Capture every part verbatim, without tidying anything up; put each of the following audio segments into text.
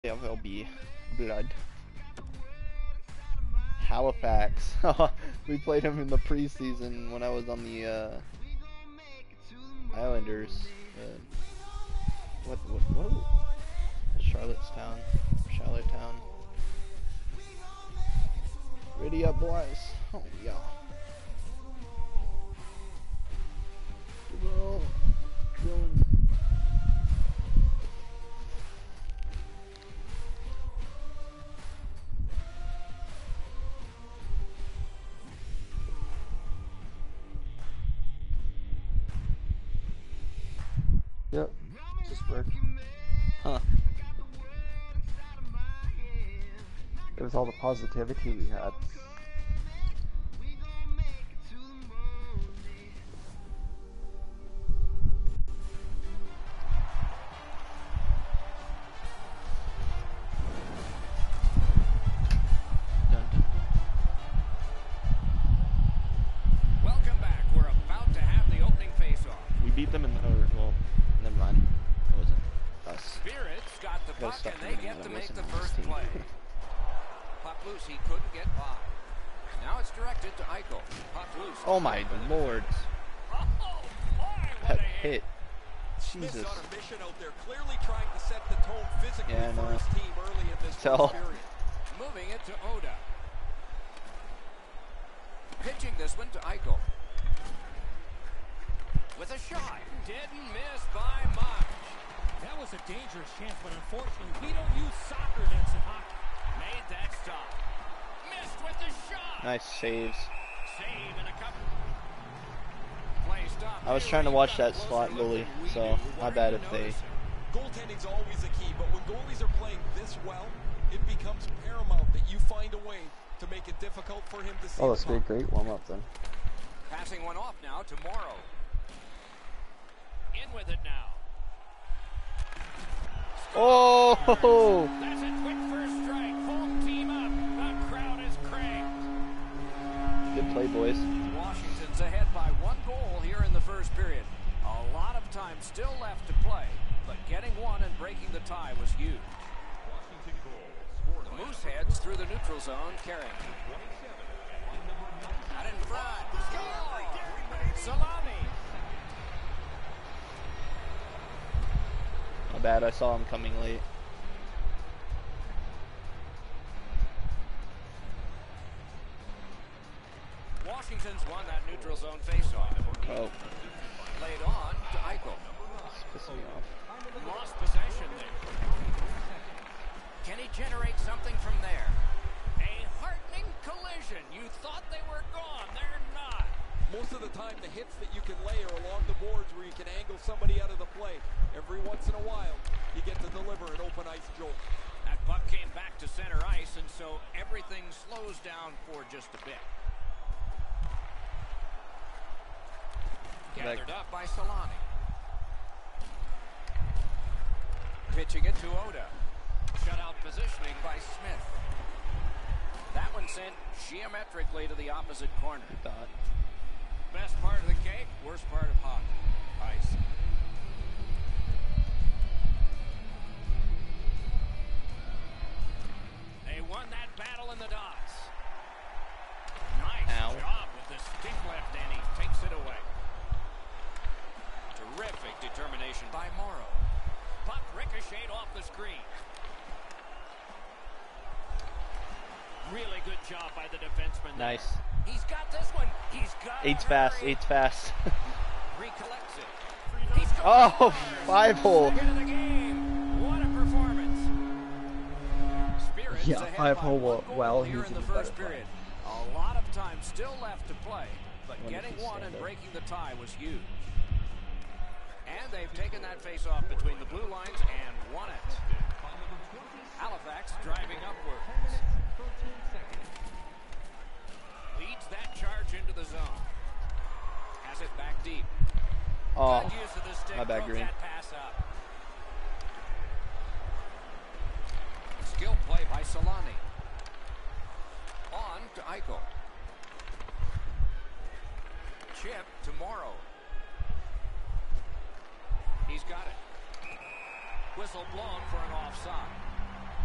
There will be blood. Halifax. We played him in the preseason when I was on the uh, Islanders. Uh, what, what, what? Charlottetown. Charlottetown. Ready up, boys. Oh, yeah. Well, feeling. Yep, just work. Huh. It was all the positivity we had. Welcome back. We're about to have the opening face-off. We beat them in the. Or, well, never mind. It wasn't us. Spirit's got the Got puck stuck and in they the get middle. to That make the wasn't first his team. play. Puck loose, he couldn't get by. Now it's directed to Eichel. Puck loose. Oh my lord. Oh, boy, what That a hit. hit. Smith's Jesus. on a mission out there, clearly trying to set the tone physically Yeah, I for know. his team early in this Tell. first period. Moving it to Oda. Pitching this one to Eichel. With a shot. Didn't miss by much. That was a dangerous chance, but unfortunately, we don't use soccer nets in hockey. Made that stop. Missed with the shot. Nice saves. Save and a cover. Play stop. I was trying to watch that slot goalie, so my bad if they. Goaltending's always the key, but when goalies are playing this well, it becomes paramount that you find a way to make it difficult for him to see Oh, the that's puck. great, great warm up then. Passing one off now to Morrow. In with it now. Oh! That's a quick first strike. Home team up. The crowd is cranked. Good play, boys. Washington's ahead by one goal here in the first period. A lot of time still left to play, but getting one and breaking the tie was huge. The Moose heads through the neutral zone, carrying. Out in front. Score! Salami. My bad, I saw him coming late. Washington's won that neutral zone faceoff. Oh, Laid on to Eichel. it's pissing me off. Lost possession there. Can he generate something from there? A heartening collision. You thought they were gone. They're not. Most of the time, the hits that you can lay are along the boards where you can angle somebody out of the play. Every once in a while, you get to deliver an open ice jolt. That puck came back to center ice, and so everything slows down for just a bit. Gathered up by Solani. Pitching it to Oda. Shutout positioning by Smith. That one sent geometrically to the opposite corner. Thought. Best part of the cake, worst part of hockey. Ice. They won that battle in the dots. Nice Ow. job with the stick left, and he takes it away. Terrific determination by Morrow. Puck ricocheted off the screen. Really good job by the defenseman there. Nice. He's got this one. He's got Eight's fast, eight's fast. Recollects it. He's Oh, five hole. Second of the game. What a performance. Spirit's Yeah, ahead five by hole one goal well, here he's in the even first better period. A lot of time still left to play, but Wonder if getting he's one and stand up. breaking the tie was huge. And they've taken that face-off between the blue lines and won it. Halifax driving upwards. Leads that charge into the zone. Has it back deep. Oh, Good use of the stick. my bad, Broke Green. that pass up. Skill play by Solani. On to Eichel. Chip to Morrow. He's got it. Whistle blown for an offside.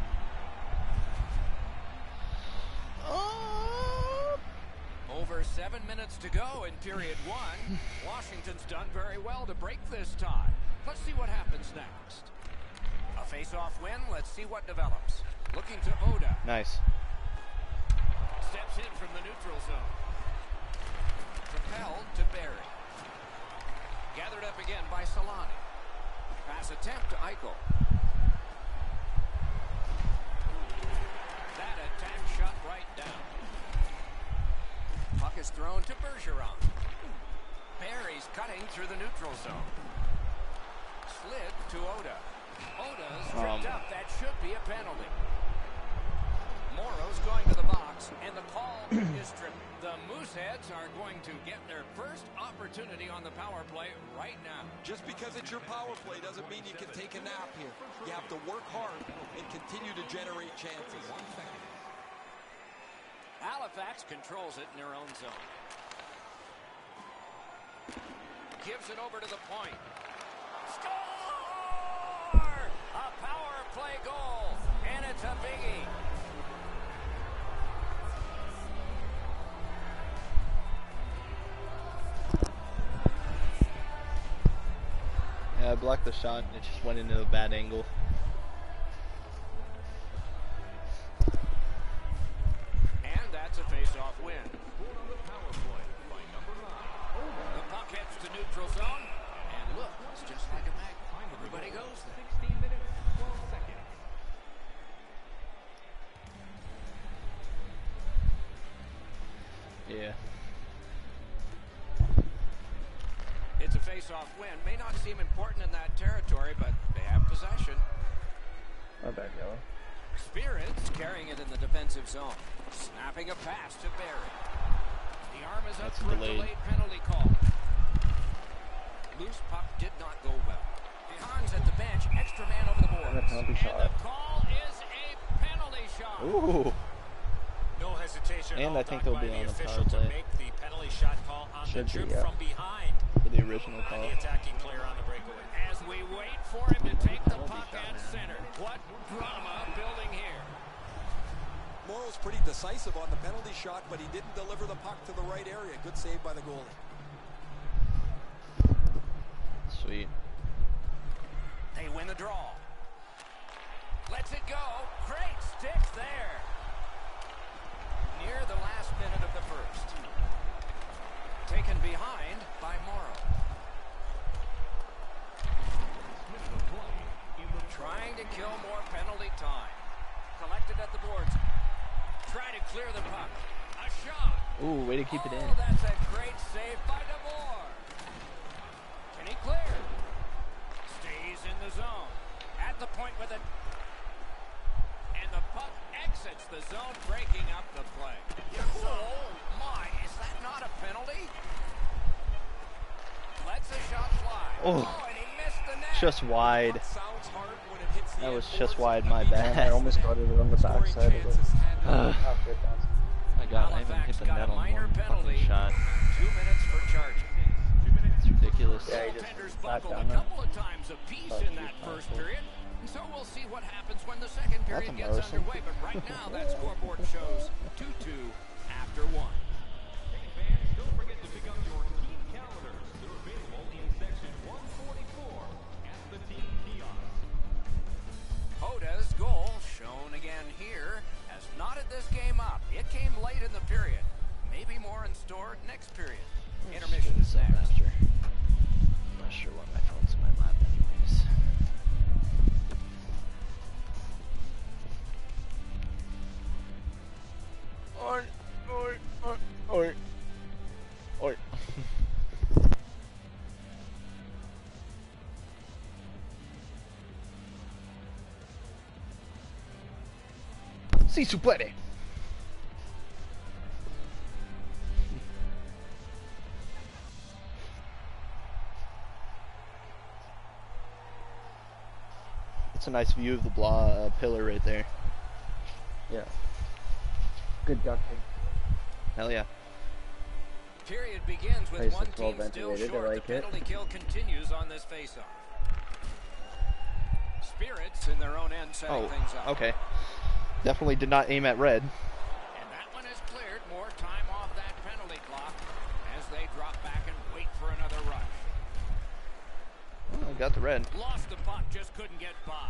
Seven minutes to go in period one. Washington's done very well to break this tie. Let's see what happens next. A face-off win. Let's see what develops. Looking to Oda. Nice. Steps in from the neutral zone. Propelled to Barry. Gathered up again by Solani. Pass attempt to Eichel. That attack shot right down. Puck is thrown to Bergeron. Barry's cutting through the neutral zone. Slid to Oda. Oda's tripped Um. up. That should be a penalty. Morrow's going to the box, and the call is tripped. The Mooseheads are going to get their first opportunity on the power play right now. Just because it's your power play doesn't mean you can take a nap here. You have to work hard and continue to generate chances. Halifax controls it in their own zone. Gives it over to the point. Score! A power play goal, and it's a biggie. Yeah, I blocked the shot and it just went into a bad angle. And that's a face-off win. The puck heads to neutral zone. And look, it's just like a magnet. Everybody goes there. sixteen minutes, twelve seconds. Yeah. It's a face-off win. May not seem important in that territory, but they have possession. My bad, yellow. Spirit's carrying it in the defensive zone. Snapping a pass to Barry. The arm is up That's for a delayed. delayed penalty call. Loose puck did not go well. Hans at the bench. Extra man over the boards. And a penalty And shot. the call is a penalty shot. Ooh. No hesitation. And all I think done they'll by be the on the official power to play. make the penalty shot call on Should the be, trip yeah. from behind. For the original On call. the attacking player on the breakaway. As we wait for him to take the puck at center. What drama building here. Morrow's pretty decisive on the penalty shot, but he didn't deliver the puck to the right area. Good save by the goalie. Sweet. They win the draw. Lets it go. Great stick there. Near the last minute of the first. Taken behind by Morrow. Trying to kill more penalty time. Collected at the boards. Try to clear the puck. A shot. Ooh, way to keep it in. Oh, that's a great save by DeVore. Can he clear? Stays in the zone. At the point with it. And the puck exits the zone, breaking up the play. Oh, my. Is that not a penalty? Lets a shot fly. Oh. Oh, and he missed the net. Just wide. Puck sounds hard when it hits the That was end just boards. wide, my Each bad. I almost got it on the scoring backside of it. chances had to Ugh. Oh, good bounce. My God, I haven't Halifax hit the got net a on minor one penalty. fucking shot. Two minutes for charging. It's ridiculous. Yeah, he just Goaltenders sat buckled down a there. couple of times apiece Thought in he that was first powerful. period. And so we'll see what happens when the second period That's gets embarrassing. underway. But right now, that scoreboard shows two two after one. Fans, don't forget to pick up your team calendars. They're available in section one forty-four at the team kiosk. Oda's goal, shown again here, has knotted this game up. It came late in the period. Maybe more in store next period. Intermission is So next. faster. I'm not sure why my phone's in my lap anyways. Oi, oi, oi, oi, oi. Si su puede. It's a nice view of the blah uh, pillar right there. Yeah. Good ducking. Hell yeah. Period begins with Place one is well team still ventilated, I short. like The it. penalty kill continues on this faceoff. Spirits in their own end setting Oh, things up. okay. Definitely did not aim at red. And that one is cleared. More time off that penalty clock. got the red. Lost the puck, just couldn't get by.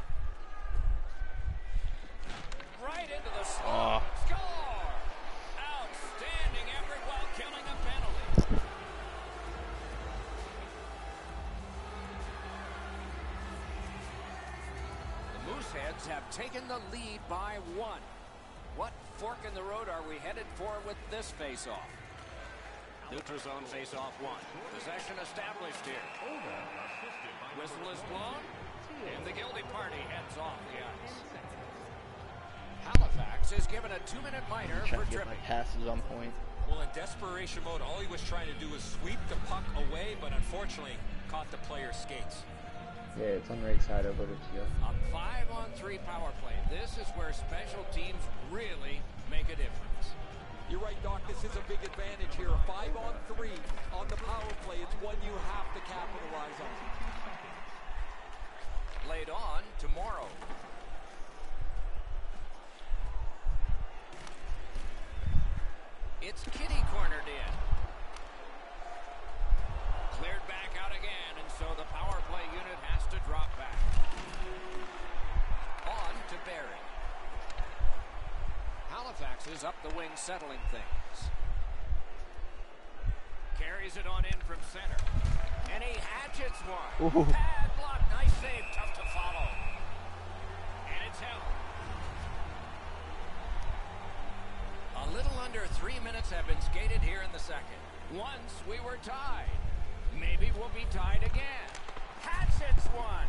Right into the slot. Oh. Score! Outstanding effort while killing a penalty. The Mooseheads have taken the lead by one. What fork in the road are we headed for with this face-off? Neutral zone face-off one. Possession established here. Whistle is blown, and the guilty party heads off the ice. Halifax is given a two-minute minor Trying for to get my tripping. passes on point. Well, in desperation mode, all he was trying to do was sweep the puck away, but unfortunately caught the player's skates. Yeah, it's on the right side over the field. A five-on-three power play. This is where special teams really make a difference. You're right, Doc. This is a big advantage here. A five on three on the power play. It's one you have to capitalize on. Laid on to Morrow. It's Kitty cornered in. Cleared back out again, and so the power play unit has to drop back. On to Barry. Halifax is up the wing, settling things. Carries it on in from center. And he hatchets one. Ooh. Pad block. Nice save. Tough to follow. And it's held. A little under three minutes have been skated here in the second. Once we were tied. Maybe we'll be tied again. Hatchets one.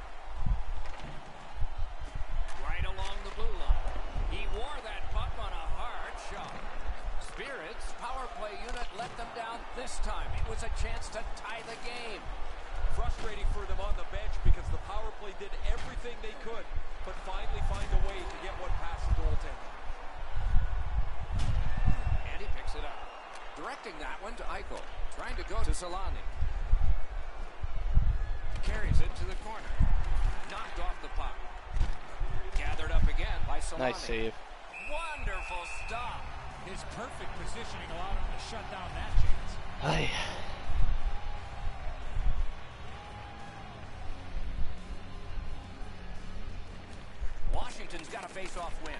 Right along the blue line. He wore that puck on a hard shot. Spirit's power play unit let them down this time. It was a chance to tie the game. Frustrating for them on the bench because the power play did everything they could, but finally find a way to get one past the goaltender. And he picks it up. Directing that one to Eichel. Trying to go to Solani. Carries it to the corner. Knocked off the puck. Gathered up again by Solani. Nice save. Wonderful stop. His perfect positioning allowed him to shut down that chance. Aye. Washington's got a face-off win.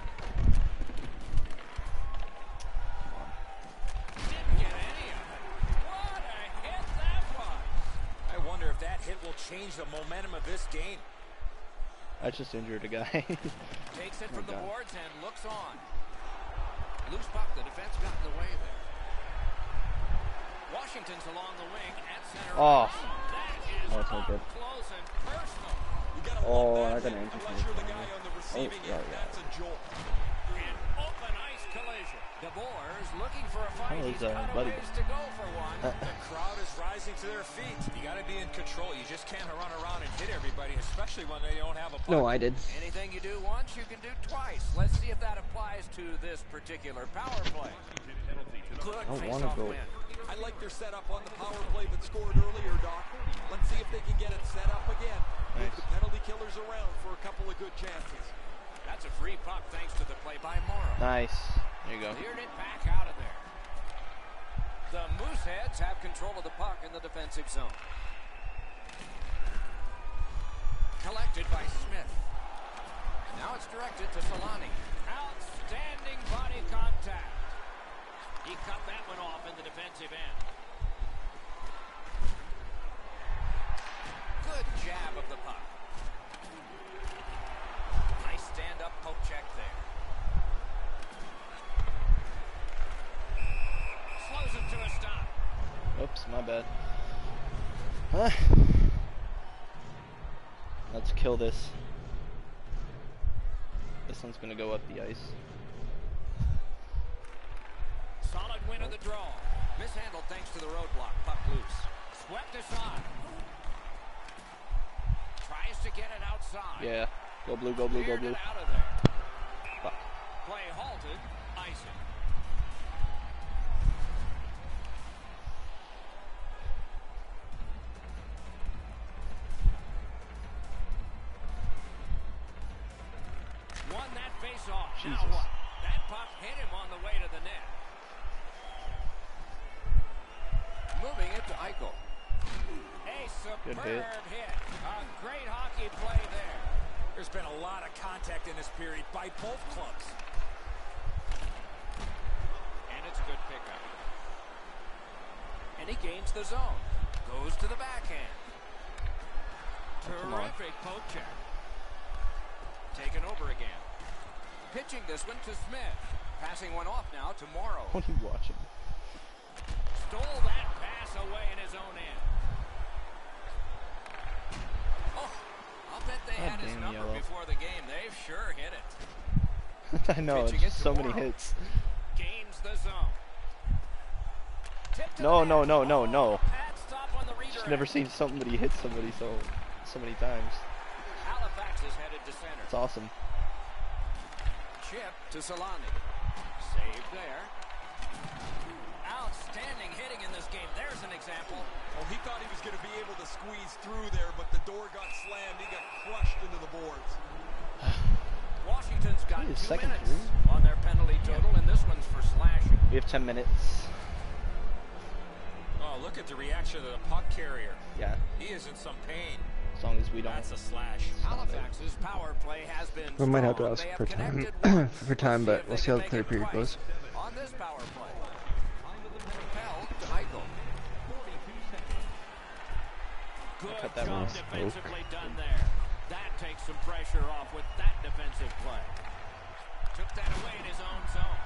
Didn't get any of it. What a hit that was. I wonder if that hit will change the momentum of this game. I just injured a guy. Takes it from Oh, the God. boards and looks on. Loose puck, the defense got in the way there. Washington's along the wing at center. Oh. That is Oh, it's no up good. close and personal. You gotta Oh, love I that got an hit, injury. unless you're the guy on the receiving Oh, yeah, end. yeah. That's a jolt. An open ice collision. DeBoer's looking for a fight. Oh, He's it's, uh, got a buddy. ways to go for one. The crowd is rising to their feet. You got to be in control. You just can't run around and hit everybody, especially when they don't have a puck. No, I did. Anything you do once, you can do twice. Let's see if that applies to this particular power play. Good I don't wanna face-off go. win. I like their setup on the power play that scored earlier, Doc. Let's see if they can get it set up again. Move Nice. the penalty killers around for a couple of good chances. That's a free puck thanks to the play by Morrow. Nice. There you go. Cleared it back out of there. The Mooseheads have control of the puck in the defensive zone. Collected by Smith. Now it's directed to Solani. Outstanding body contact. He cut that one off in the defensive end. Good jab of the puck. Nice stand-up poke check there. Slows him to a stop. Oops, my bad. Huh. Let's kill this. This one's gonna go up the ice. Solid win of the draw. Mishandled thanks to the roadblock. Puck loose. Swept aside. Tries to get it outside. Yeah. Go blue, go blue, go Cleared blue. it out of there. Fuck. Play halted. Icing. Won that face off. Now Jesus. what? That puck hit him on the way to the net. Moving it to Eichel. A Good superb hit. hit. A great hockey play there. There's been a lot of contact in this period by both clubs. And it's a good pickup. And he gains the zone. Goes to the backhand. come on. Terrific poke check. Taken over again. Pitching this one to Smith. Passing one off now to Morrow. What are you watching? Stole that pass away in his own end. Oh, I'll bet they God had his damn number yellow. before the game. They've sure hit it. I know, Pitching it's it so to many Morrow. hits. Gains the zone. Tip to No, the no, net. no, no, Oh, no. pad stop on the Just redirect. never seen somebody hit somebody so so many times. Halifax is headed to center. It's awesome. Chip to Solani. Save there. Outstanding hitting in this game. There's an example. Well, he thought he was going to be able to squeeze through there, but the door got slammed. He got crushed into the boards. Washington's got Ooh, two second minutes three. on their penalty total, and this one's for slashing. We have ten minutes. Oh, look at the reaction of the puck carrier. Yeah, He is in some pain. as long as we don't. That's a slash. Halifax's power play has been We might have to strong. ask They for time connected once. for time, Let's but if we'll they see how can the third make it period twice goes. on this power play. Pell to Eichel. Good cut that job one. defensively done there. That takes some pressure off with that defensive play. Took that away in his own zone.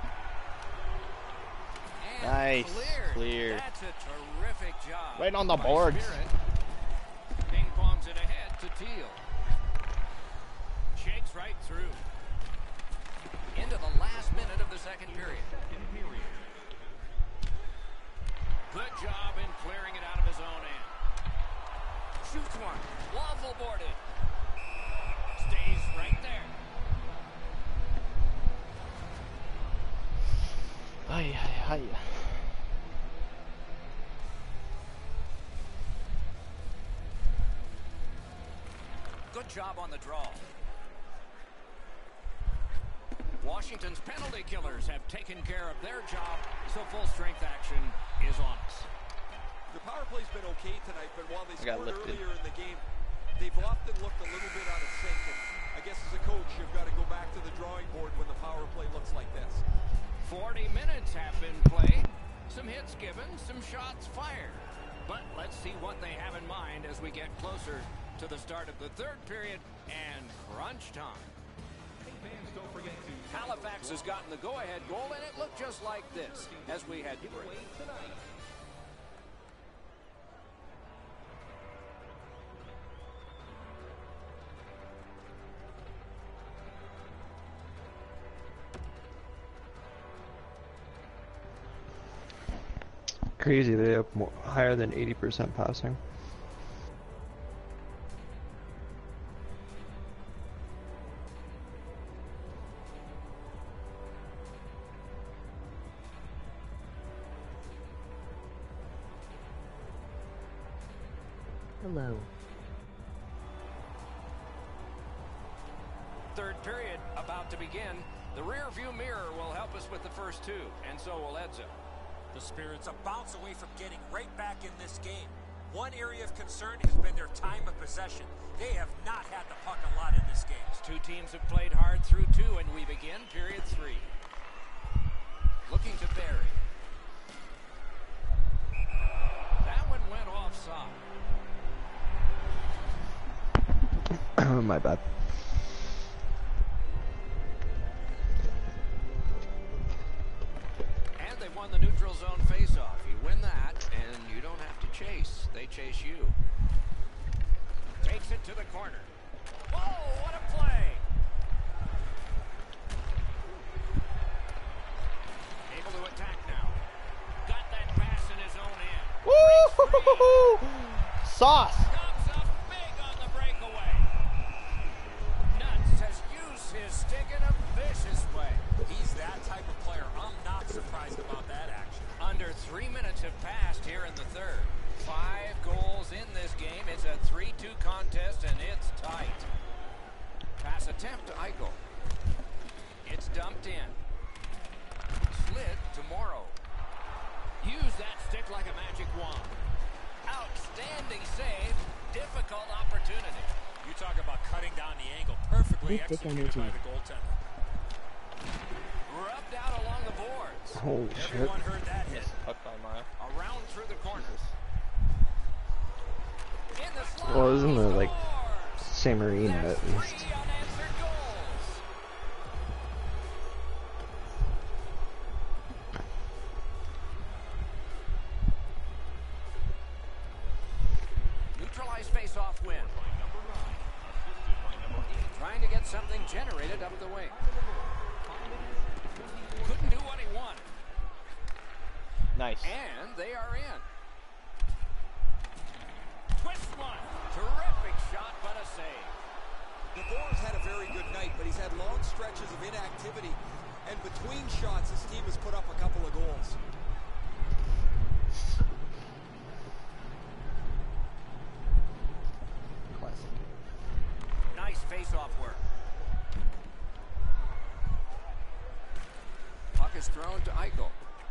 And Nice. cleared. Clear. That's a terrific job. Right on the by boards. Spirit. Ping pongs it ahead to Teal. Shakes right through. Into the last minute of the second period. Good job in clearing it out of his own end. Shoots one. Waffle boarded. Stays right there. Ay, ay, ay. Good job on the draw. Washington's penalty killers have taken care of their job, so full strength action is on us. The power play's been okay tonight, but while they I got scored lifted. earlier in the game, they've often looked a little bit out of sync. And I guess as a coach, you've got to go back to the drawing board when the power play looks like this. forty minutes have been played, some hits given, some shots fired. But let's see what they have in mind as we get closer to the start of the third period and crunch time. Halifax has gotten the go-ahead goal, and it looked just like this as we head to break. Crazy, they have more, higher than eighty percent passing. Hello. Third period about to begin. The rear view mirror will help us with the first two, and so will Edzo. The Spirit's a bounce away from getting right back in this game. One area of concern has been their time of possession. They have not had the puck a lot in this game. Two teams have played hard through two, and we begin period three. Looking to Barry. That one went offside. My bad. And they won the neutral zone faceoff. You win that, and you don't have to chase. They chase you. Takes it to the corner. Whoa, what a play! Able to attack now. Got that pass in his own end. Woo! Sauce! Comes up big on the breakaway. Nuts has used his stick in a vicious way. He's that type of player. I'm not surprised about that action. Under three minutes have passed here in the third. Five goals in this game. It's a three two contest, and it's tight. Pass attempt to Eichel. It's dumped in. Slid to Morrow. Use that stick like a magic wand. Outstanding save. Difficult opportunity. You talk about cutting down the angle. Perfectly Big dick executed by energy. the goaltender. Rubbed out along the boards. Holy shit. Everyone heard that hit. Puck by Mara. Around through the corner. In the slot. Well, it was in the, like, Scores. same arena That's at least. three unanswered goals. Neutralized face-off win. Trying to get something generated up the wing. Couldn't do what he wanted. Nice. And they are in. Twist one. Terrific shot, but a save. DeBoer's had a very good night, but he's had long stretches of inactivity. And between shots, his team has put up a couple of goals. Classic. Nice face-off work. Puck is thrown to Eichel.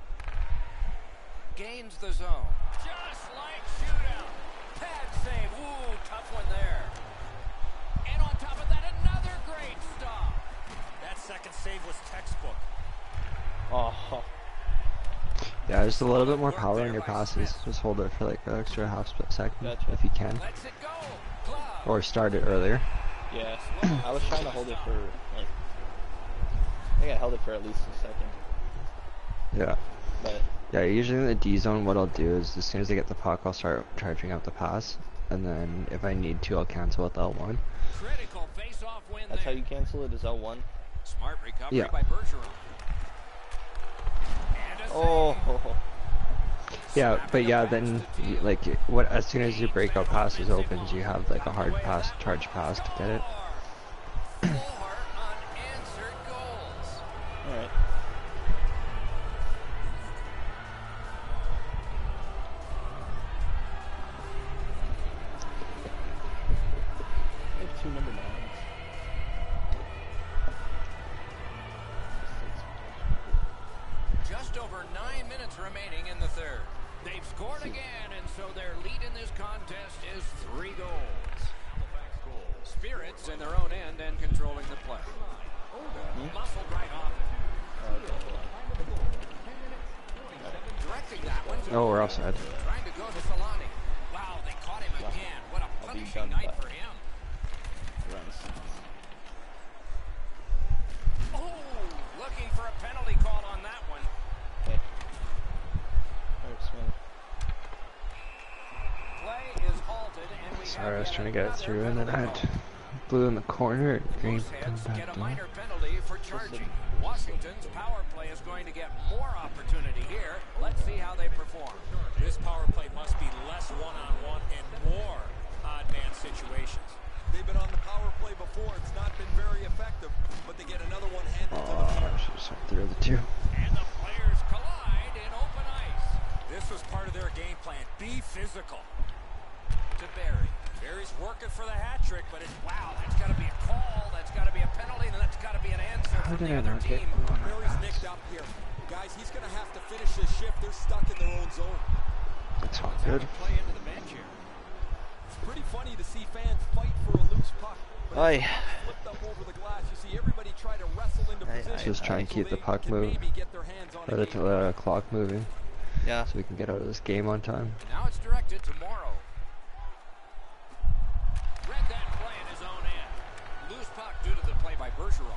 Gains the zone. Just like shootout. Pad save. Ooh, tough one there. And on top of that, another great stop. That second save was textbook. Oh. Yeah, just a little bit more power on your passes. Just hold it for like an extra half split second Gotcha. if you can. Lets it go. Glove. Or start it earlier. Yeah. I was trying to hold it for like. I think I held it for at least a second. Yeah. But Yeah, usually in the D zone what I'll do is as soon as I get the puck I'll start charging out the pass. And then if I need to I'll cancel with L one. Critical face-off win that's how there. you cancel it, is L one. Smart recovery Yeah. by Bergeron. And a Oh. save. Yeah, Snapping but the yeah, pass then to you, Teal. like what as soon as your breakout passes opens you have like a hard pass, charge pass to get it. Four unanswered goals. Alright. I have two number nines. Just over nine minutes remaining in the third. They've scored again, and so their lead in this contest is three goals. Spirits in their own end and controlling the play. Muscled right off it. Directing that one to Oh, we're offside. trying to go to Solani. Wow, they caught him again. What a I'll be punishing done night by- for him. Runs. Oh, looking for a penalty call on that one. Okay. Mrgrossiman. Play is halted, and we Sorry, have I was yet trying to get it another through and then I penalty had blue in the corner, green Mooseheads come get back a down. minor penalty for charging. Washington's power play is going to get more opportunity here. Let's see how they perform. This power play must be less one-on-one and more odd man situations. They've been on the power play before. It's not been very effective, but they get another one handed to Oh, them. I should have sent through the two. And the players collide in open ice. This was part of their game plan. Be physical. To Barry. Barry's working for the hat trick, but it's Wow, that's got to be a call. That's got to be a penalty, and that's got to be an answer How from did the I other not get team. blue on my Barry's pass? nicked up here. Guys, he's going to have to finish this shift. They're stuck in their own zone. That's not Let's have good. a play into the bench here. It's pretty funny to see fans fight for a loose puck. But Aye. it's flipped up over the glass. You see everybody try to wrestle into Aye, position. aye, Just try and so keep the they puck can moving. maybe get their hands on Or a the game. uh, clock moving Yeah. so we can get out of this game on time. Now it's directed to Morrow. Read that play in his own end. Loose puck due to the play by Bergeron.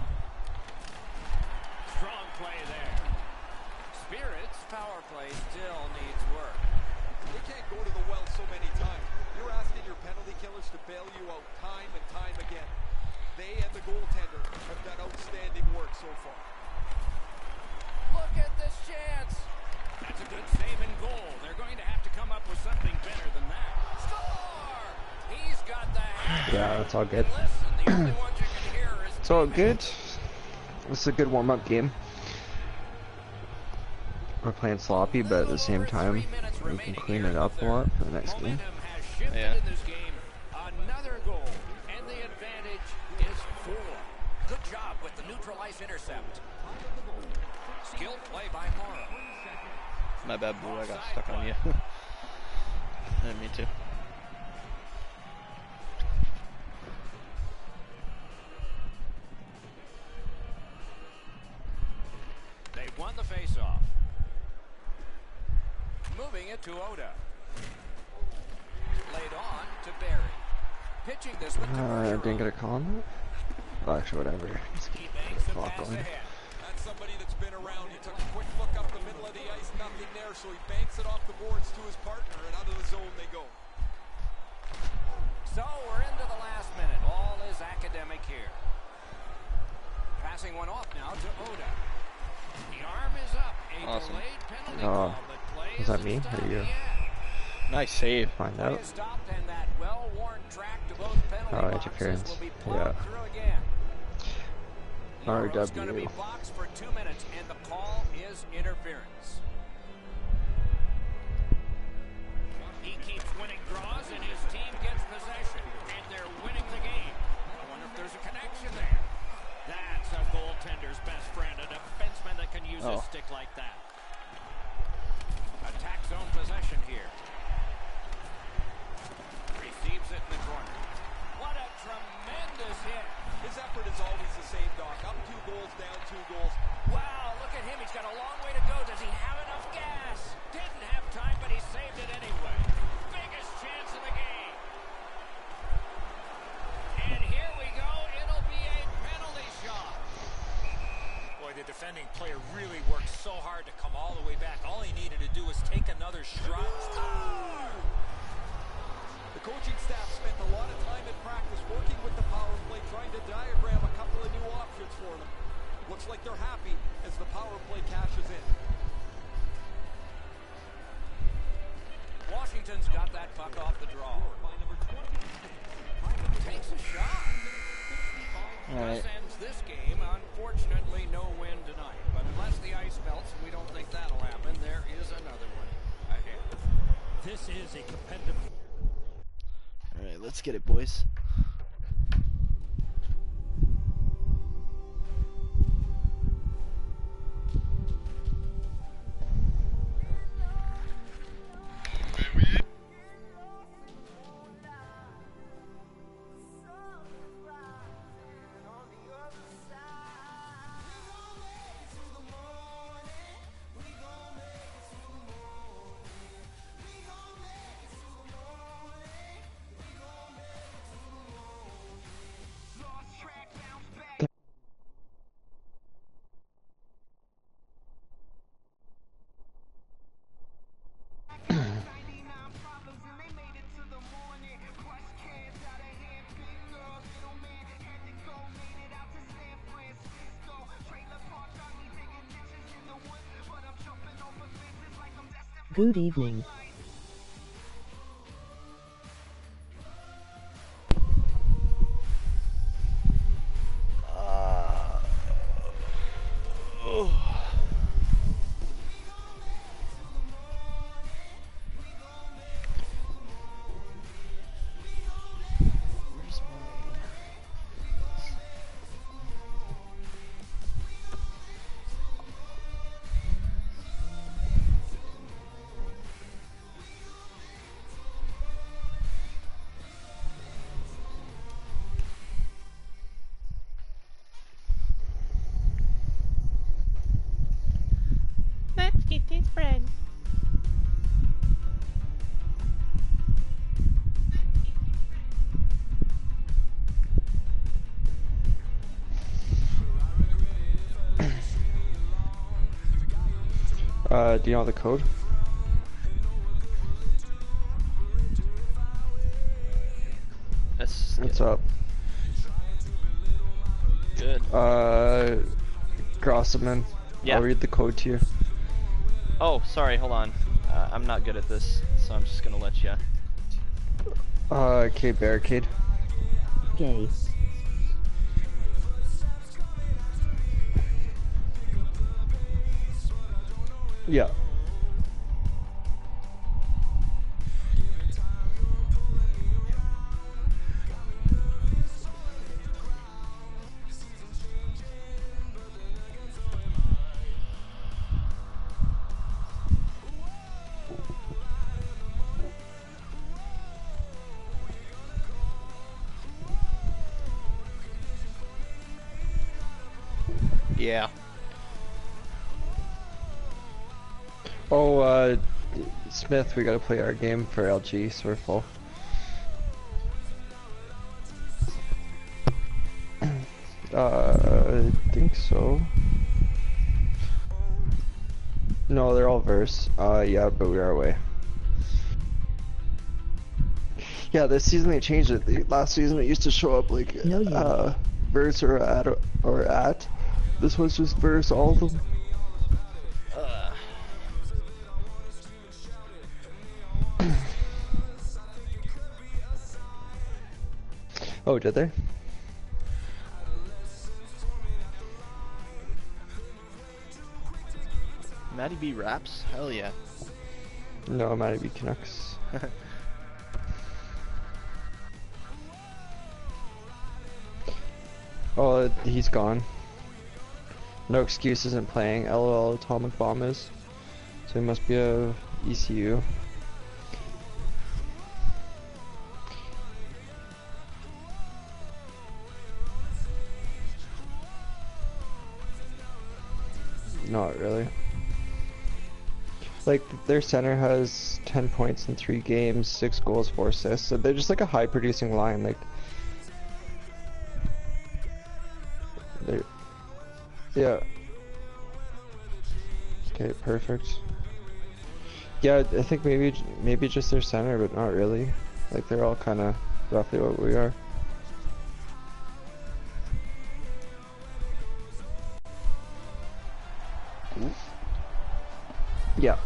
Strong play there. Spirits power play still needs work. They can't go to the well so many times. You're asking your penalty killers to bail you out time and time again. They and the goaltender have done outstanding work so far. Look at this chance. That's a good save and goal. They're going to have to come up with something better than that. Score! He's got the hat. Yeah, that's all good. And listen, the only ones you can hear is It's all good. This is a good warm-up game. We're playing sloppy, but at the same time, we can clean it up a lot for the next game. Momentum has shifted Yeah. in this game. Another goal, and the advantage is four. Good job with the neutralized intercept. Skilled play by Morrow. My bad, Blue. I got stuck on you. Yeah, me too. They won the faceoff. Moving it to Oda. Laid on to Barry. Pitching this with Uh, the didn't get a call on that? Oh, actually, whatever. Just He keep banks the the clock pass going. ahead. That's somebody that's been around. He took a quick look up the middle of the ice, nothing there, so he banks it off the boards to his partner, and out of the zone they go. So we're into the last minute. All is academic here. Passing one off now to Oda. The arm is up. A Awesome. delayed penalty Oh, call, but play was that isn't me or stopped you? yet. Nice save. Find Play out. is stopped, and that well-worn track to both penalty Oh, boxes interference. will be plowed Yeah. through again. R Morrow's going to be W. boxed for two minutes, and the call is interference. He keeps winning draws, and his team gets possession, and they're winning the game. I wonder if there's a connection there. That's a goaltender's best friend, a defenseman that can use Oh. a stick like that. Attack zone possession here. Receives it in the corner. What a tremendous hit. His effort is always the same, Doc. Up two goals, down two goals. Wow, look at him. He's got a long way to go. Does he have enough gas? Didn't have time, but he saved it anyway. Biggest chance of the game. And here we go. It'll be a penalty shot. Boy, the defending player really worked so hard to come all the way back. All he needed to do was take another stride. The coaching staff spent a lot of time in practice working with the power play, trying to diagram a couple of new options for them. Looks like they're happy as the power play cashes in. Washington's got that puck off the draw. Takes a shot. All right. This ends this game. Unfortunately, no win tonight. But unless the ice melts, we don't think that'll happen. There is another one ahead. This is a competitive... All right, let's get it, boys. Good evening. Uh, oh. Where's my... Let's get this bread. Uh, do you know the code? That's What's up? good. Uh, Mrgrossiman. Yeah. I'll read the code to you. Oh, sorry, hold on. Uh, I'm not good at this, so I'm just gonna let you. Uh, K barricade. Gay. Yeah. Yeah. Oh, uh, Smith, we gotta play our game for L G, so we're full. Uh, I think so. No, they're all verse. Uh, yeah, but we are away. Yeah, this season they changed it. The last season it used to show up like No, you. uh, verse or at or at. This one's just verse, all of them. Uh, Oh, did they? Matty B raps? Hell yeah. No, it might be Canucks. Oh, he's gone. No excuse isn't playing. L O L Atomic Bomb is. So he must be a E C U. Not really. Like, their center has ten points in three games, six goals, four assists. So they're just like a high producing line. Like, they're, yeah. Okay, perfect. Yeah, I think maybe maybe just their center, but not really. Like, they're all kind of roughly what we are. Yeah.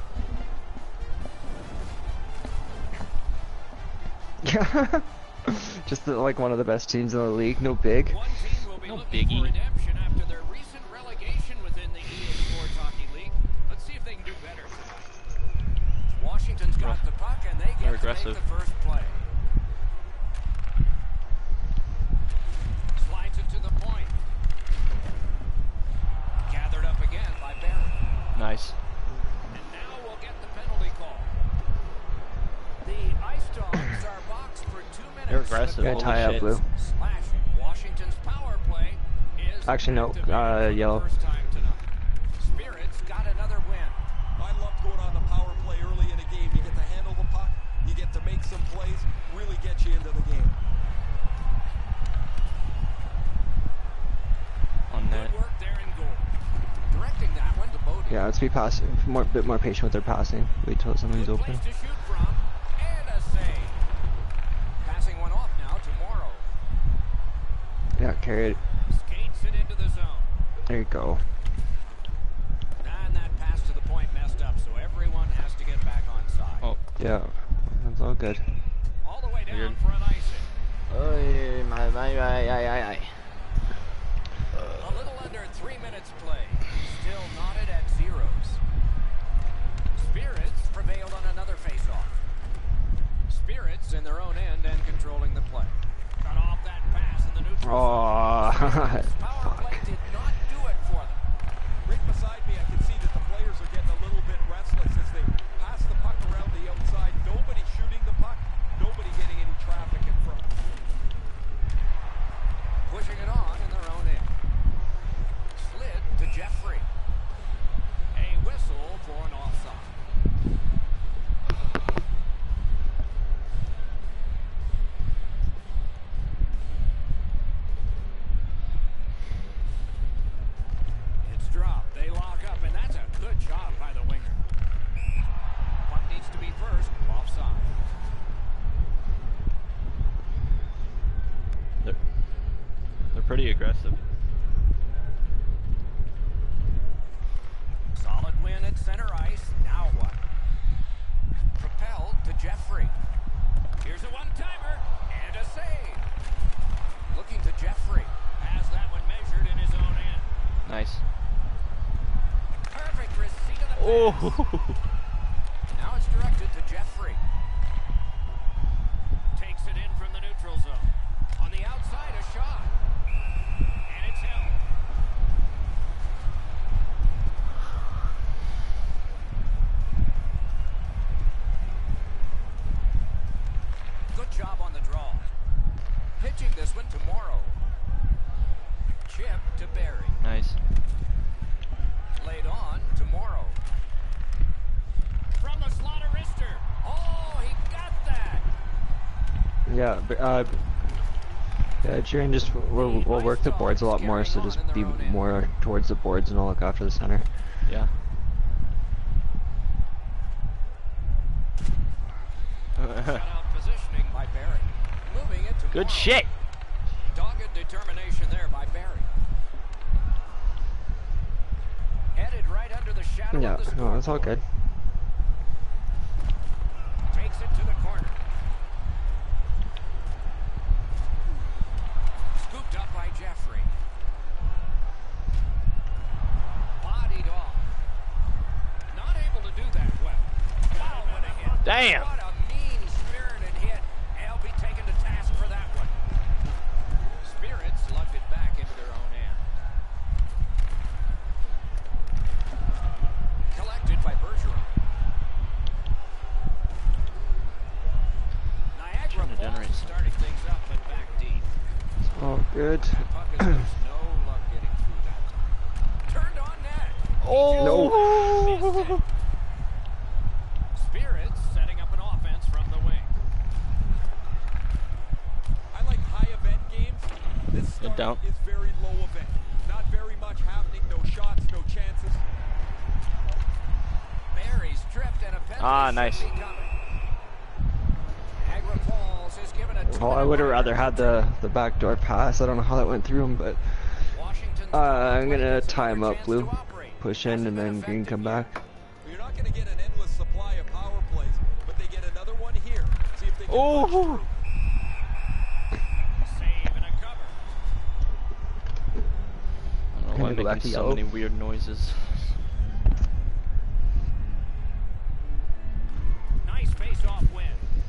Yeah. Just the, like one of the best teams in the league. No big. One team will be No looking biggie. for redemption after their recent relegation within the E A Sports Hockey League. Let's see if they can do better tonight. Washington's got the puck and they get They're to aggressive. make the first play. Slides it to the point. Gathered up again by Barrett. Nice. And now we'll get the penalty call. The Ice Dogs are boxed for two minutes. They're aggressive. Gonna Holy tie up shit. blue. Slashing. Washington's power play is Actually, no, activated uh, for the yellow. first time tonight. Spirit's got another win. I love going on the power play early in a game. You get to handle the puck, you get to make some plays, really get you into the game. On net. Good work there in goal. Directing that one to Bodie. Yeah, let's be passive, more bit more patient with their passing. Wait till something's Good open. place to shoot from. And a save. Passing one off now to Morrow. Yeah, carry it. Skates it into the zone. There you go. And that pass to the point messed up, so everyone has to get back on side. Oh. Yeah, that's all good. All the way down Weird. for an icing. Oh, my, my, my, my, my, my. A little under three minutes play. Still knotted at zeros. Spirits prevailed on another face-off. Spirits in their own end and controlling the play. Cut off that pass in the neutral Oh, zone. Spirits' power play fuck. did not do it for them. Right beside me, I can see that the players are getting a little bit restless as they pass the puck around the outside. Nobody shooting the puck, nobody getting any traffic in front. Pushing it on in their own end. Slid to Jeffrey. A whistle for an offside. It's dropped. They lock up, and that's a good job by the winger. Puck needs to be first. Offside. They're, they're pretty aggressive. Solid win at center ice. Now what? Propelled to Jeffrey. Here's a one-timer and a save. Looking to Jeffrey. Has that one measured in his own end. Nice. Perfect receipt of the pass. Oh. Now it's directed to Jeffrey. Takes it in from the neutral zone. On the outside, a shot. And it's held. Good job on the draw. Pitching this one to Morrow. Chip to Barry. Nice. Yeah, but, uh, yeah, Jiren just we'll, we'll work the boards a lot more, so just be more towards the boards and I'll look after the center. Yeah. Shutout positioning by Barry. Moving it to Good Morrow. shit. Dogged determination there by Barry. Headed right under the shadow Yeah, of the no, it's all scoreboard. good. Takes it to the corner. Scooped up by Jeffrey. Bodied off. Not able to do that well. Wow, what a hit. Damn. What a mean-spirited hit. They'll be taken to task for that one. Spirit slugged it back into their own end. Collected by Bergeron. Niagara Trying to Falls generate some. starting things up, but back deep. All good. The puck is loose. No luck getting through that time. Turned on net. Oh. Spirits setting up an offense from the wing. I like high event games. This You start don't? is very low event. Not very much happening. No shots, no chances. Barry's tripped and a penalty Ah, should nice. be coming. Niagara Falls is given a Well, I would have rather had the the backdoor pass. I don't know how that went through him, but Washington's uh, I'm gonna gets tie him another up, chance Blue. to operate. Push in and then Green come back. Well, you're not going to get an endless supply of power plays, but they get another one here. See if they can Oh. punch through. Save and a cover. I don't know why Gonna go I'm back making to so yellow. many weird noises. Nice face-off win.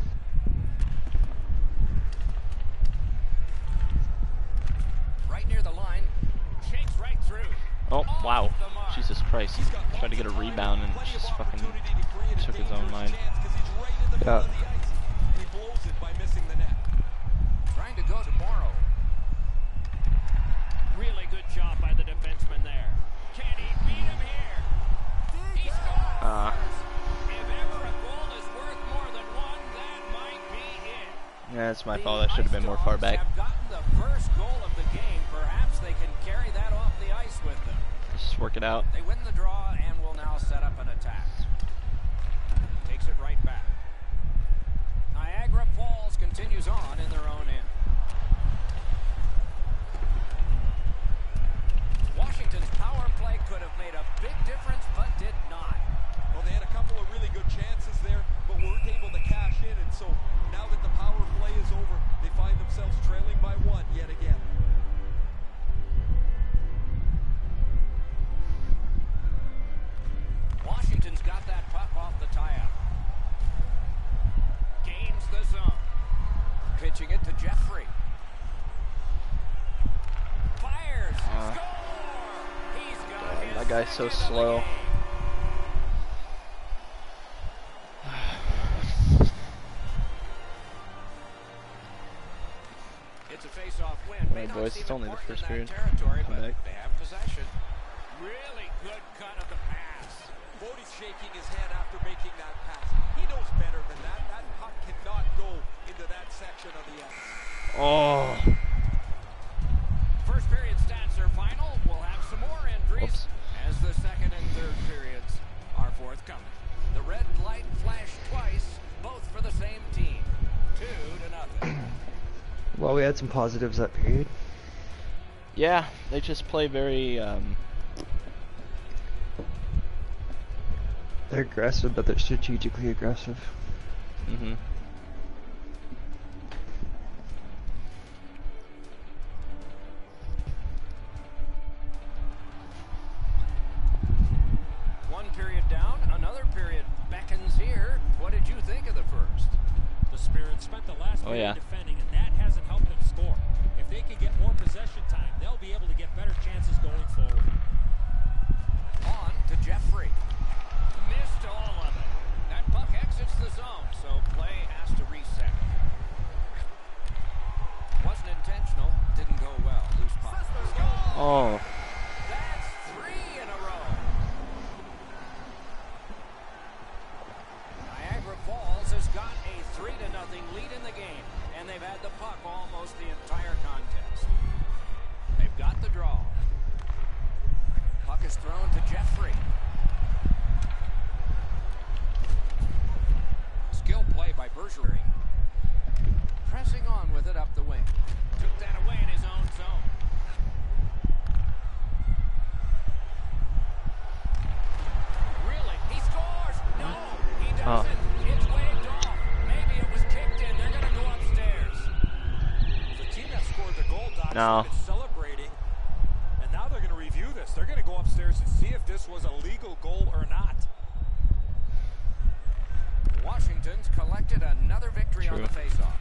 Right near the line. Shakes right through. Oh, wow. Off the mark. Jesus Christ. He's got Tried to get a lots of time rebound and plenty of just fucking opportunity to create a took his own dangerous line. chance 'cause he's right in the middle Yeah. of the ice. And he blows it by missing the net. Trying to go to Morrow. Really good job by the defenseman there. Can he beat him here? He scores! Uh, If ever a goal is worth more than one, that might be it. yeah, it's my The fault. I should have been more far Ice back. Dogs have gotten the first goal of the game. Perhaps they can carry that off the ice with them. Just work it out. They win the draw and will now set up an attack. Takes it right back. Niagara Falls continues on in their own end. Washington's power play could have made a big difference, but did not. Well, they had a couple of really good chances there, but weren't able to cash in. And so now that the power play is over, they find themselves trailing by one yet again. Washington's got that puck off the tie-up. Gains the zone. Pitching it to Jeffrey. Fires. Uh, Score! He's got God, his that guy's so second of the slow. game. It's a face-off win. May Alright, not boys, seem it's only the important first in that period. territory, Come but back. they have possession. Really good cut of the pass. Bodie's shaking his head after making that pass. He knows better than that. That puck cannot go into that section of the ice. Oh. First period stats are final. We'll have some more entries Oops. as the second and third periods are forthcoming. The red light flashed twice, both for the same team. Two to nothing. Well, we had some positives that period. Yeah, they just play very, um, They're aggressive, but they're strategically aggressive. mm-hmm. One period down, another period beckons here. What did you think of the first? The Spirit spent the last Oh, period yeah. defending, and that hasn't helped them score. If they can get more possession time, they'll be able to get better chances going forward. On to Jeffrey. Missed all of it. That puck exits the zone, so play has to reset. Wasn't intentional, didn't go well. Loose puck. Score! Oh. That's three in a row. Niagara Falls has got a three to nothing lead in the game, and they've is thrown to Jeffrey. Skill play by Bergeron. Pressing on with it up the wing. Took that away in his own zone. Really? He scores! No, he doesn't. Oh. It's waved off. Maybe it was kicked in. They're going to go upstairs. The team that scored the goal, Doc, No. started celebrating, and now they're going to review this. They're going to go upstairs and see if this was a legal goal or not. Washington's collected another victory True. on the faceoff.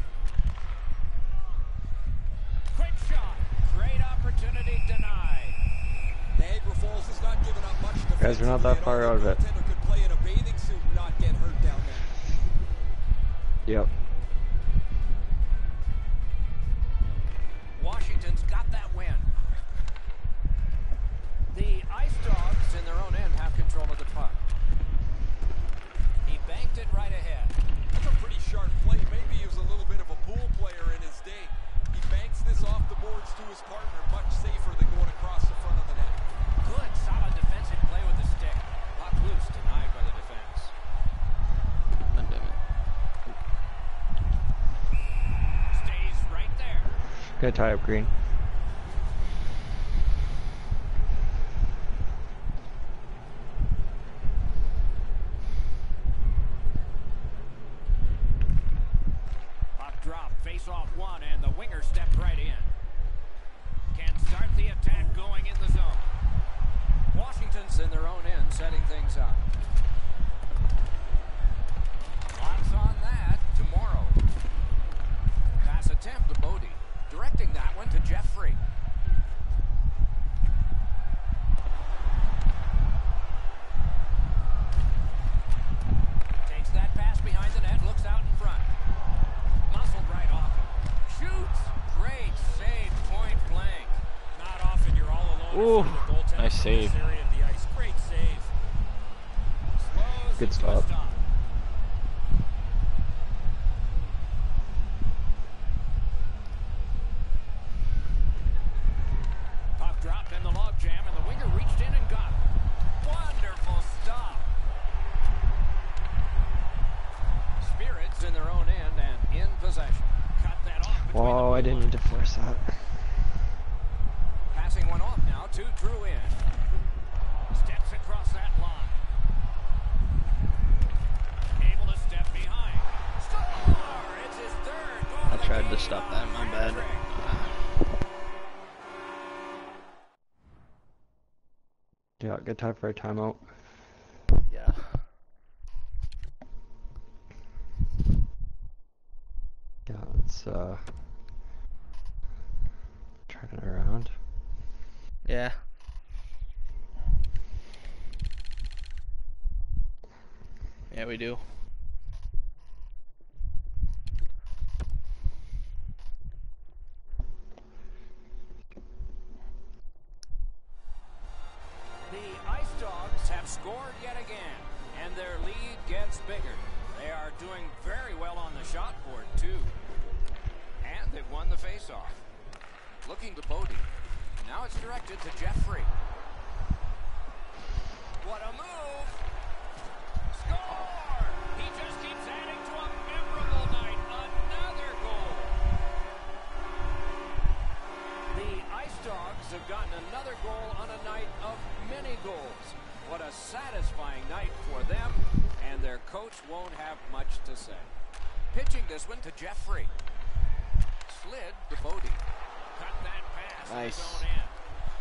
Quick shot. Great opportunity denied. Niagara Falls has not given up much defense. Guys, we're not that far out of it. Goaltender could play in a bathing suit and not get hurt down there. Yep. Washington's got that win. The Ice Dogs in their own end have control of the puck. He banked it right ahead. That's a pretty sharp play. Maybe he was a little bit of a pool player in his day. He banks this off the boards to his partner, much safer than going across the front of the net. Good, solid defensive play with the stick. Puck loose, denied by the defense. God damn it. Stays right there. Good tie up, Green. Puck drop, face off one, and the winger stepped right in. Can start the attack going in the zone. Washington's in their own end, setting things up. Lots on that tomorrow. Pass attempt to Bodie. Directing that one to Jeffrey. Takes that pass behind the net, looks out in front. Muscled right off him. Shoots. Great save, point blank. Not often you're all alone Ooh, in front of the goaltender nice from save. this area of the ice. Great save. Slows Good it to a stop. stop. Puck dropped in the log jam, and the winger reached in and got it. Wonderful stop. Spirits in their own end and in possession. Cut that off between the Whoa, I blue didn't line. need to force that. Passing one off now to Drew in. Steps across that line. Able to step behind. Score! It's his third goal I of the tried to game stop on that, my bad. Patrick. Yeah, good time for a timeout. Yeah. Yeah, let's uh turn it around. Yeah. Yeah, we do. The Ice Dogs have scored yet again, and their lead gets bigger. They are doing very well on the shot board, too. And they've won the faceoff. Looking to Bodie. Now it's directed to Jeffrey. What a move! Score! He just keeps adding to a memorable night. Another goal. The Ice Dogs have gotten another goal on a night of many goals. What a satisfying night for them, and their coach won't have much to say. Pitching this one to Jeffrey. Slid to Bodie. Cut that pass in his Nice. own end.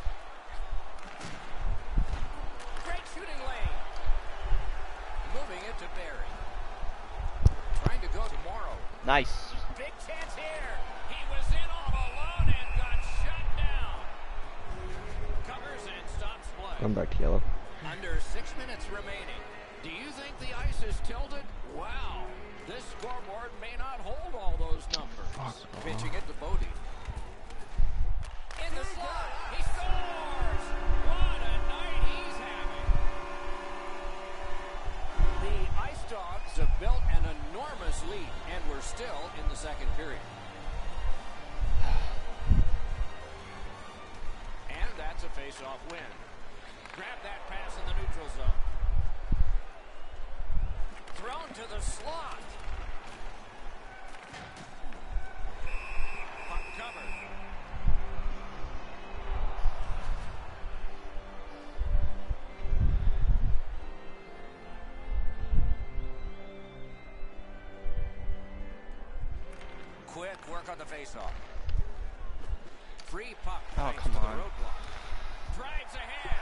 Great shooting lane. Moving it to Barry. Trying to go to Morrow. Nice. Big chance here. He was in all alone and got shut down. Covers and stops play. Going back to yellow. Under six minutes remaining. Do you think the ice is tilted? Wow. This scoreboard may not hold all those numbers. Pitching it to Bodie. In the slot. He scores. What a night he's having. The Ice Dogs have built an enormous lead, and we're still in the second period. And that's a face-off win. Grab that pass in the neutral zone. Thrown to the slot. Puck covered. Quick work on the faceoff. Free puck. Oh, thanks come to the on. roadblock. Drives ahead.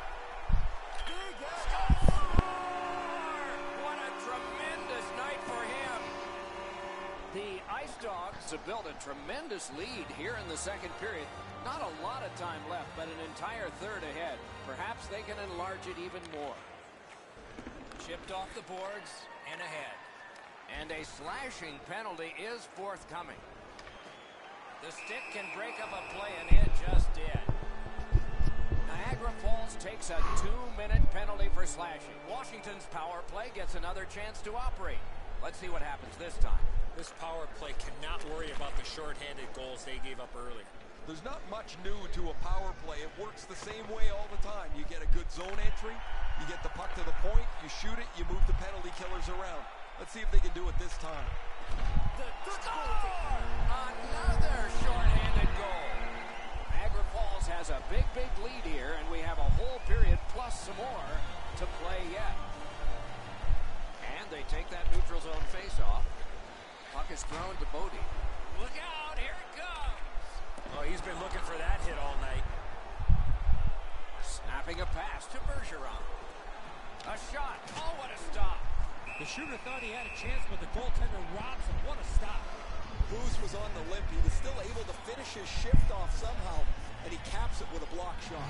What a tremendous night for him. The Ice Dogs have built a tremendous lead here in the second period. Not a lot of time left, but an entire third ahead. Perhaps they can enlarge it even more. Chipped off the boards and ahead. And a slashing penalty is forthcoming. The stick can break up a play, and it just did. Niagara Falls takes a two-minute penalty for slashing. Washington's power play gets another chance to operate. Let's see what happens this time. This power play cannot worry about the shorthanded goals they gave up earlier. There's not much new to a power play. It works the same way all the time. You get a good zone entry, you get the puck to the point, you shoot it, you move the penalty killers around. Let's see if they can do it this time. The score! Another shorthanded goal. Niagara Falls has a big, big lead here, and we have a whole period plus some more to play yet. And they take that neutral zone face-off. Puck is thrown to Bodie. Look out, here it comes. Oh, he's been looking for that hit all night. Snapping a pass to Bergeron. A shot. Oh, what a stop. The shooter thought he had a chance, but the goaltender robs him. What a stop. Booze was on the limp. He was still able to finish his shift off somehow, and he caps it with a block shot.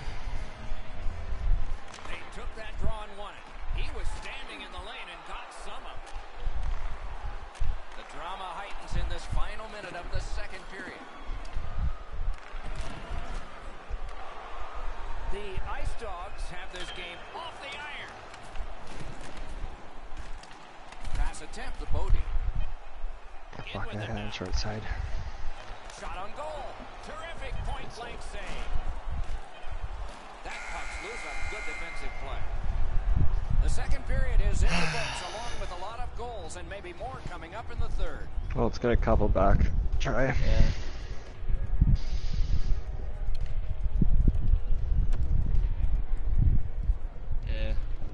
They took that draw and won it. He was standing in the lane and got some of it. The drama heightens in this final minute of the second period. The Ice Dogs have this game off the iron. Pass attempt to Bodie. Fuck, I had short side. Shot on goal. Terrific point blank save. That puck's loose. A good defensive play. The second period is in the books, along with a lot of goals and maybe more coming up in the third. Well, it's gonna couple back. Try. Yeah. Yeah.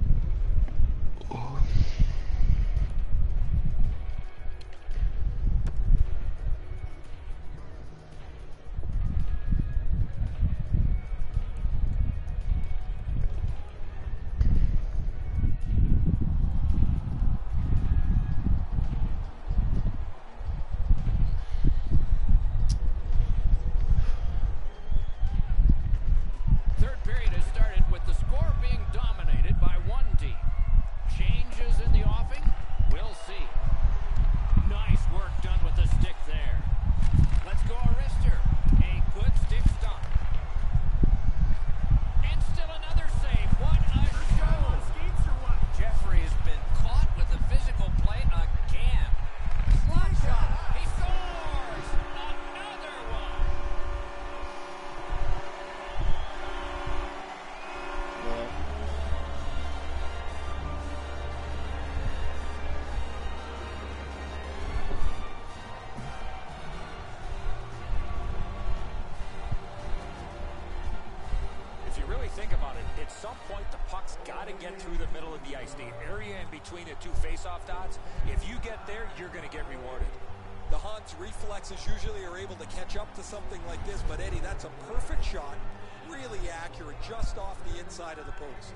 Think about it. At some point, the puck's got to get through the middle of the ice. The area in between the two face-off dots, if you get there, you're going to get rewarded. The Hans' reflexes usually are able to catch up to something like this, but Eddie, that's a perfect shot. Really accurate, just off the inside of the post.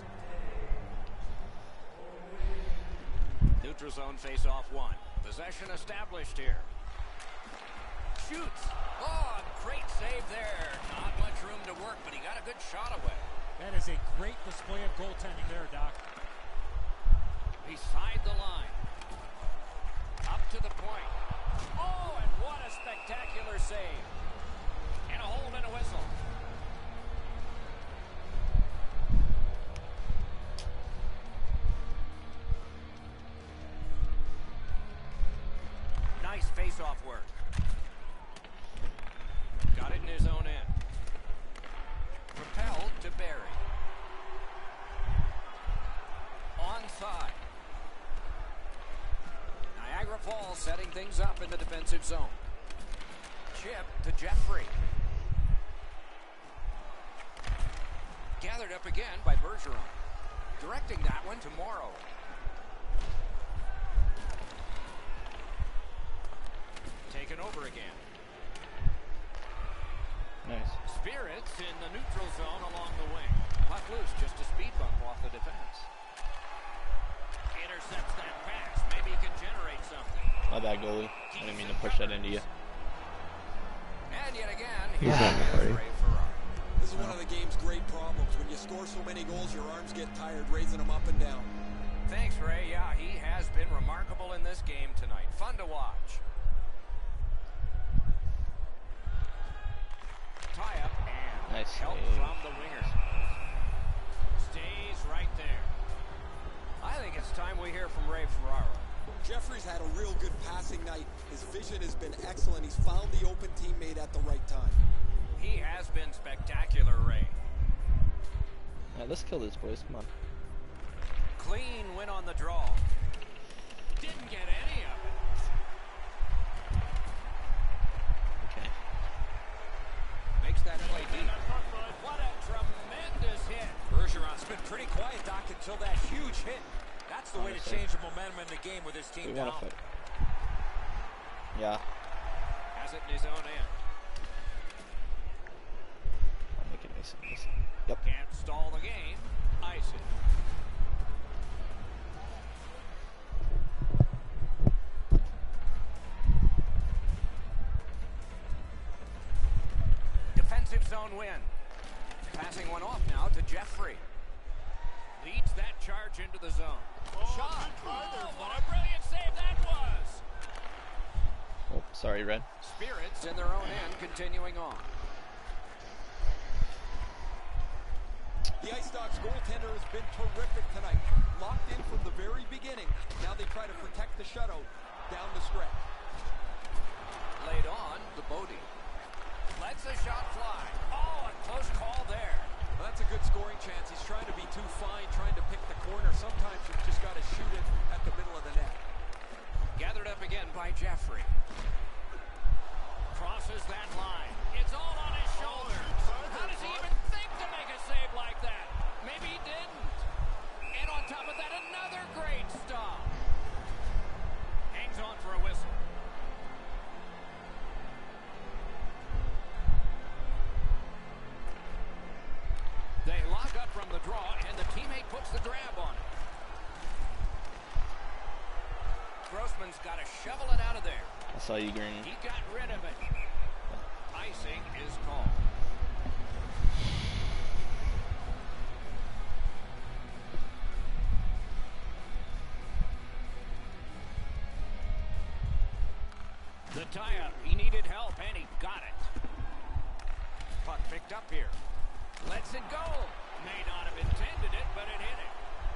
Neutral zone face-off one. Possession established here. Shoots. Oh, great save there. Not much room to work, but he got a good shot away. That is a great display of goaltending there, Doc. Beside the line. Up to the point. Oh, and what a spectacular save. And a hold and a whistle. Nice face-off work. Got it in his own end. Propelled to Barry. fall, setting things up in the defensive zone. Chip to Jeffrey. Gathered up again by Bergeron. Directing that one to Morrow. Taken over again. Nice. Spirits in the neutral zone along the wing. Puck loose, just a speed bump off the defense. Intercepts that pass. Maybe he can generate something. My bad, goalie. I didn't mean to push that into you. And yet again, He's here not in a is hurry. Ray Ferraro. This is one of the game's great problems. When you score so many goals, your arms get tired raising them up and down. Thanks, Ray. Yeah, he has been remarkable in this game tonight. Fun to watch. Tie up and Nice help save. from the winger. Stays right there. I think it's time we hear from Ray Ferraro. Jeffrey's had a real good passing night. His vision has been excellent. He's found the open teammate at the right time. He has been spectacular, Ray. Yeah, let's kill this, boys. Come on. Clean win on the draw. Didn't get any of it. Okay. Makes that play deep. What a tremendous hit. Bergeron's been pretty quiet, Doc, until that huge hit. That's the way to change the momentum in the game with his We team want down. to fight. Yeah. Has it in his own end. I'll make it nice and easy. Yep. Can't stall the game. Ice it. Defensive zone win. Passing one off now to Jeffrey. Leads that charge into the zone. Shot. Oh, what a brilliant save that was. Oh, sorry, Red. Spirits in their own end, continuing on. The Ice Dogs goaltender has been terrific tonight. Locked in from the very beginning. Now they try to protect the shutout down the stretch. Laid on to Bodie. Lets the shot fly. Oh, a close call there. Well, that's a good scoring chance. He's trying to be too fine, trying to pick the corner. Sometimes you've just got to shoot it at the middle of the net. Gathered up again by Jeffrey. Crosses that line. It's all on his shoulders. How does he even think to make a save like that? Maybe he didn't. And on top of that, another great stop. Hangs on for a whistle. They lock up from the draw, and the teammate puts the grab on it. Grossman's got to shovel it out of there. I saw you, Green. He got rid of it. Icing is called. The tie-up. He needed help, and he got it. Puck picked up here. Lets it go. May not have intended it, but it hit it.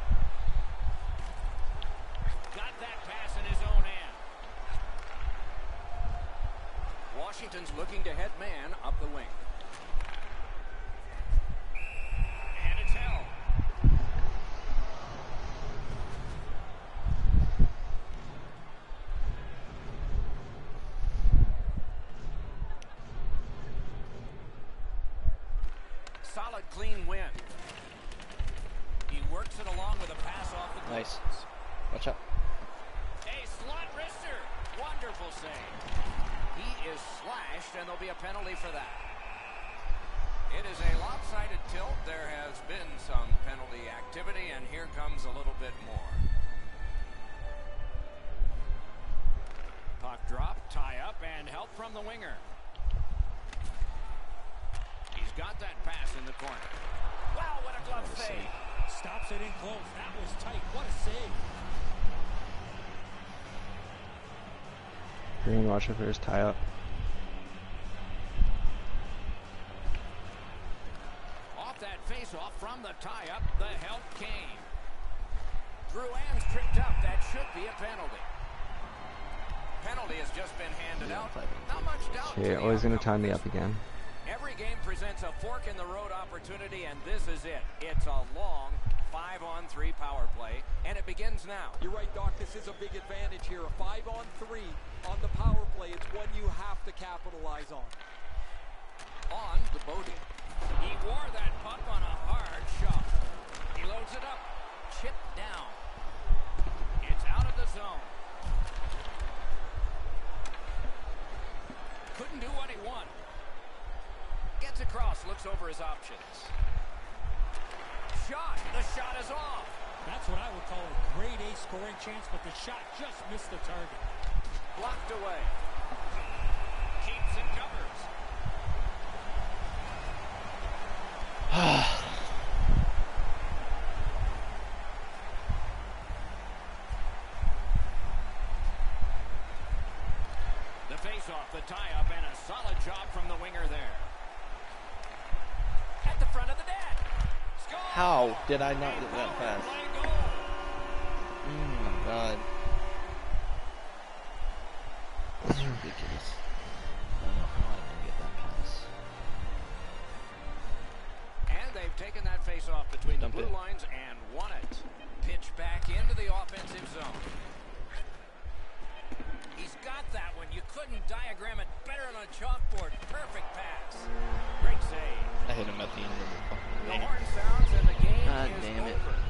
Got that pass in his own end. Washington's looking to head man up the wing. And it's held. Solid, clean win. He works it along with a pass off the Nice. glass. Watch out. A slot wrister. Wonderful save. He is slashed, and there'll be a penalty for that. It is a lopsided tilt. There has been some penalty activity, and here comes a little bit more. Puck drop, tie up, and help from the winger. He's got that pass in the corner. Wow, what a glove save. Stops it in close. That was tight. What a save. Green, watch it for his tie up. Off that face-off from the tie-up, the help came. Drouin's tripped up. That should be a penalty. Penalty has just been handed out. Not much doubt. Okay, always gonna tie me up again. Every game presents a fork in the road opportunity, and this is it. It's a long five on three. three power play, and it begins now. You're right, Doc. This is a big advantage here. A five on three on the power play. It's one you have to capitalize on. On to Bodie. He wore that puck on a hard shot. He loads it up. Chipped down. It's out of the zone. Couldn't do what he wanted. Gets across, looks over his options. Shot. The shot is off. That's what I would call a grade A scoring chance, but the shot just missed the target. Blocked away. Keeps and covers. The face-off, the tie-up, and a solid job from the winger there. At the front of the net. Score! How did I not get that pass? Oh my god. That's ridiculous. I don't know how I didn't get that pass. And they've taken that face-off between Dump the blue it. lines and won it. Pitch back into the offensive zone. He's got that one. You couldn't diagram it better on a chalkboard. Perfect pass. Great save. I hit him at the end of the fucking The game. horn sounds and the game God is damn it. over.